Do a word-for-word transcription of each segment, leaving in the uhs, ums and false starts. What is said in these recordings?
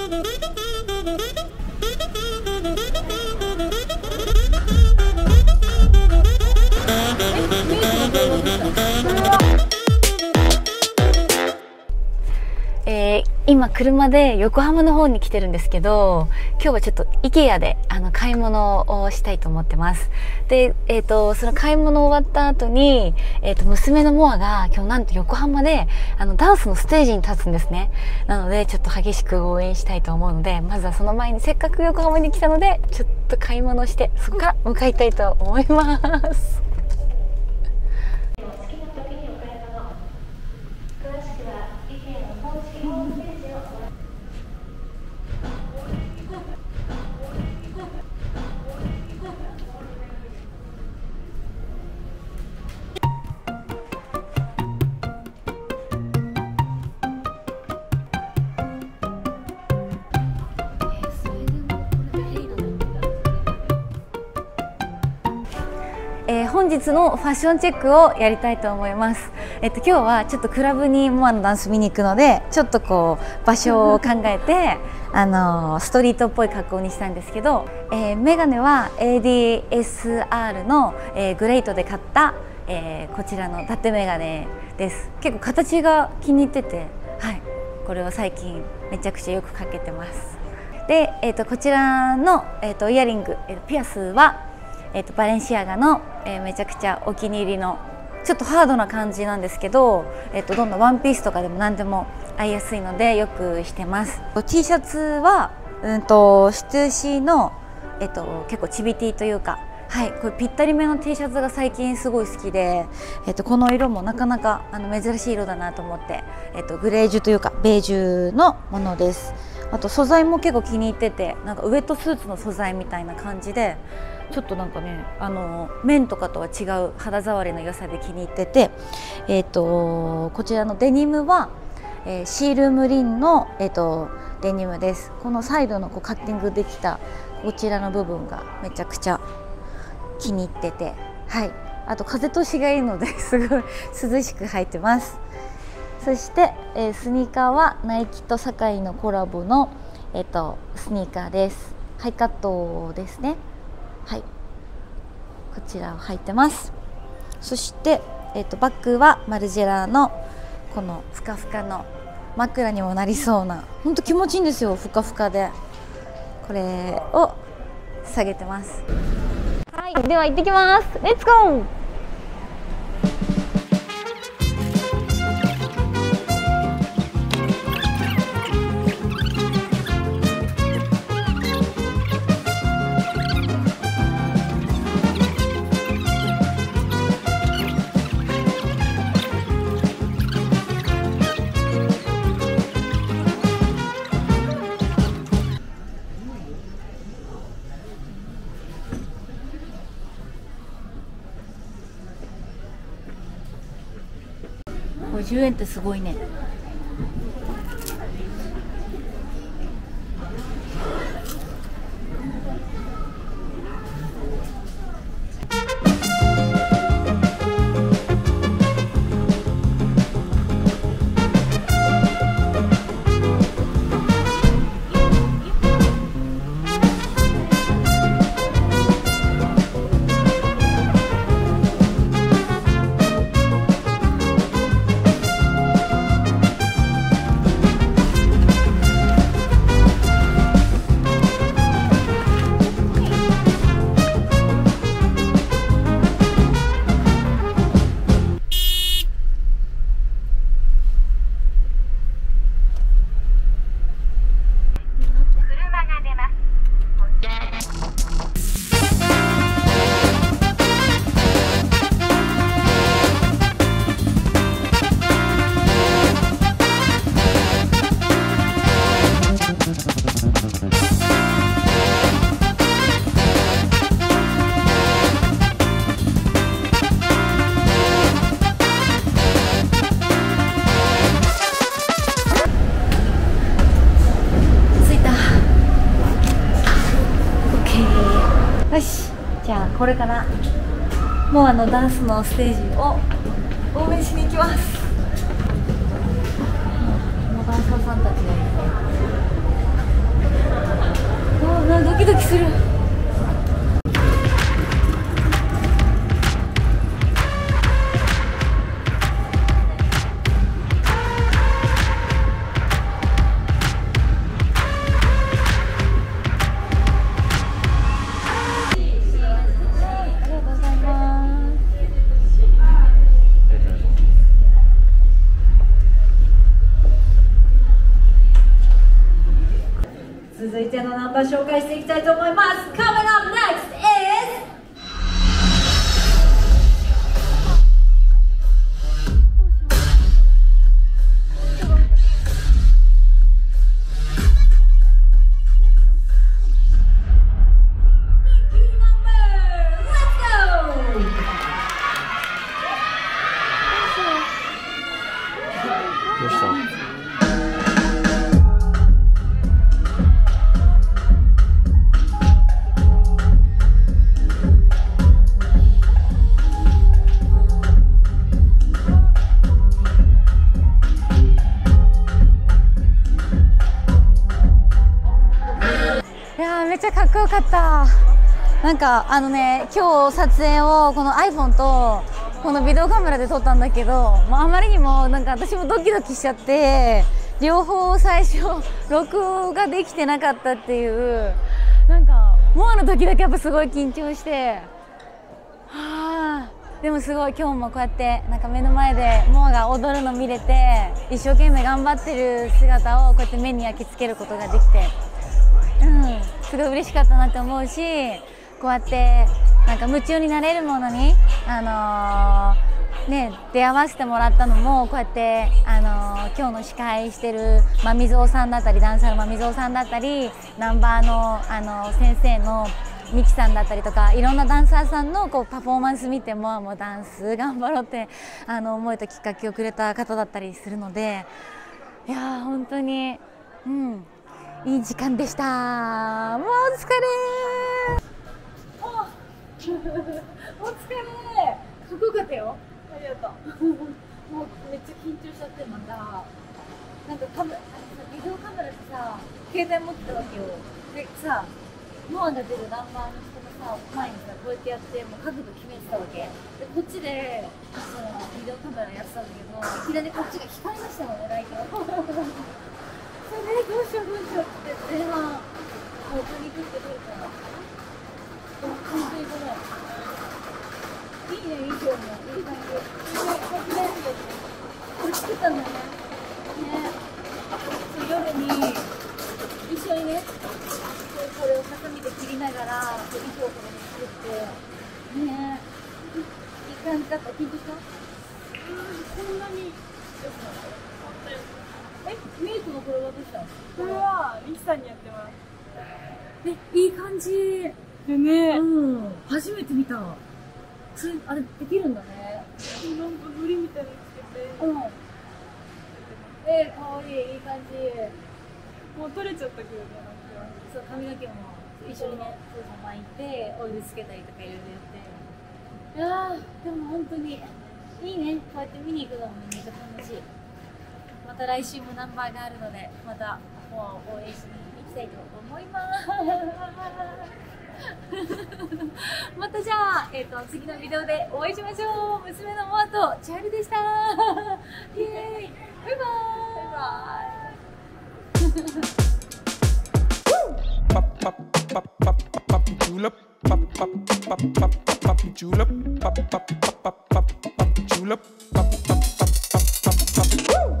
えー、今車で横浜の方に来てるんですけど、今日はちょっと IKEA であの買い物をしたいと思ってます。で、えー、とその買い物終わった後に、えー、と娘のモアが今日なんと横浜であのダンスのステージに立つんですね。なのでちょっと激しく応援したいと思うので、まずはその前にせっかく横浜に来たのでちょっと買い物してそこから向かいたいと思います。えー、本日のファッションチェックをやりたいと思います。えっと今日はちょっとクラブにモアのダンス見に行くので、ちょっとこう場所を考えてあのー、ストリートっぽい格好にしたんですけど、えー、メガネは エーディーエスアール の、えー、グレイトで買った、えー、こちらの縦メガネです。結構形が気に入ってて、はい、これを最近めちゃくちゃよくかけてます。で、えー、とこちらの、えー、とイヤリング、えー、ピアスはえー、とバレンシアガの、えー、めちゃくちゃお気に入りのちょっとハードな感じなんですけど、えー、とどんどんワンピースとかでも何でも合いやすいのでよくしてます。T シャツは、うん、とシトゥーシーの、えー、と結構チビティというか、はい、これぴったりめの T シャツが最近すごい好きで、えー、とこの色もなかなかあの珍しい色だなと思って、えー、とグレージュというかベージュのものです。あと素材も結構気に入ってて、なんかウエットスーツの素材みたいな感じで、ちょっとなんかね、あの綿とかとは違う肌触りの良さで気に入ってて、えー、とこちらのデニムは、えー、シールムリンの、えー、とデニムです。このサイドのこうカッティングできたこちらの部分がめちゃくちゃ気に入ってて、はい、あと風通しがいいのですごい涼しく履いてます。そして、えー、スニーカーはナイキとサカイのコラボの、えー、とスニーカーです。ハイカットですね。はい、こちらを履いてます。そして、えー、とバッグはマルジェラのこのふかふかの枕にもなりそうな、ほんと気持ちいいんですよ、ふかふかで。これを下げてます。はい、では行ってきます。レッツゴー。ごじゅうえんってすごいね。よし、じゃあこれからもうあのダンスのステージを応援しに行きます。もうダンサーさんたちがいて、 わドキドキする。続いてのナンバー紹介していきたいと思います。 Coming up next is Nikki number. Let's go. どうした？ めっちゃかっこよかった。なんかあのね、今日撮影をこの iPhone とこのビデオカメラで撮ったんだけど、もうあまりにもなんか私もドキドキしちゃって、両方最初録画できてなかったっていう、なんかモアの時だけやっぱすごい緊張して、はあ、でもすごい今日もこうやってなんか目の前でモアが踊るの見れて、一生懸命頑張ってる姿をこうやって目に焼き付けることができて、うん、すごい嬉しかったなって思うし、こうやってなんか夢中になれるものに、あのー、ね、出会わせてもらったのも、こうやって、あのー、今日の司会してるまみぞうさんだったり、ダンサーのまみぞうさんだったり、ナンバーの、あのー、先生のミキさんだったりとか、いろんなダンサーさんのこうパフォーマンス見ても、もうダンス頑張ろうってあの思えたきっかけをくれた方だったりするので、いやー本当に、うん、いい時間でした。もうお疲れー。お疲れー。かっこよかったよ。ありがとう。もうめっちゃ緊張しちゃって、またなんかカメラ、ビデオカメラでさ、携帯持ってたわけよ。でさ、モアが出るナンバーの人のさ前にさ、こうやってやって、もう角度決めてたわけで、こっちでそのビデオカメラやってたんだけど、いきなりこっちが光りましたのね、ライト。それでどうしようどうしようって前半もうパニックって撮れたら、本当にごめん。いいね、衣装もいい感じ。これこれ作ったんだよね。ね、そう夜に一緒にね、これをハサミで切りながら衣装をこれで作ってね、いい感じだった。緊張した？うん、こんなにえ、メイクのこれはどうしたの？ これはリキさんにやってもらった。 え、いい感じでね、 うん、初めて見た。それ、あれできるんだね。 なんかのりみたいなのつけて、 うん。えー、かわいい、いい感じ。 もう取れちゃったけどね、なんかそう、髪の毛も一緒にね、そうそう巻いて、オイルつけたりとかいろいろやって。いやー、でも本当にいいね。こうやって見に行くのもめっちゃ楽しい。また来週もナンバーがあるので、またもう応援しに行きたいと思います。またじゃあ、えーと、次のビデオでお会いしましょう。娘のモアとチャールでした。イエーイ、バイバーイ。バイバイ。 Pop, pop, pop, pop, pop, julep. Pop, pop, pop, pop, pop, julep. Pop, pop, pop, pop, pop, pop, julep. Pop, pop, pop, pop, pop, pop. Woo!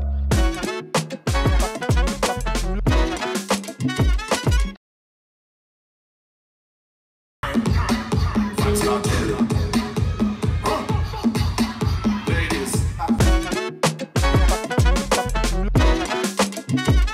Ladies,